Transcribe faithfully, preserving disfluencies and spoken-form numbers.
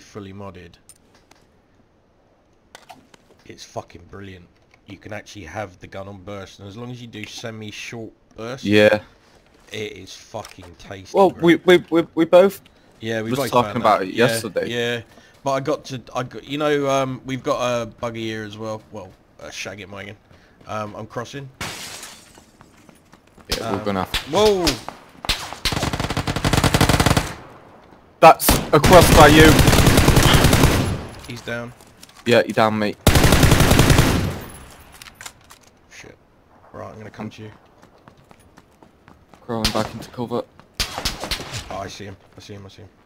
fully modded, it's fucking brilliant. You can actually have the gun on burst, and as long as you do semi-short bursts, Yeah. it is fucking tasty. Well, bro. we we we we both. Yeah, we was both talking found about that. it Yeah, yesterday. Yeah, but I got to, I got, you know, um, we've got a buggy here as well. Well, a shag it, Megan. Um, I'm crossing. Yeah, Um, we're gonna. Have Whoa! That's across by you. He's down. Yeah, you down, mate. Shit. Right, I'm gonna come to you. Crawling back into cover. Oh, I see him. I see him. I see him.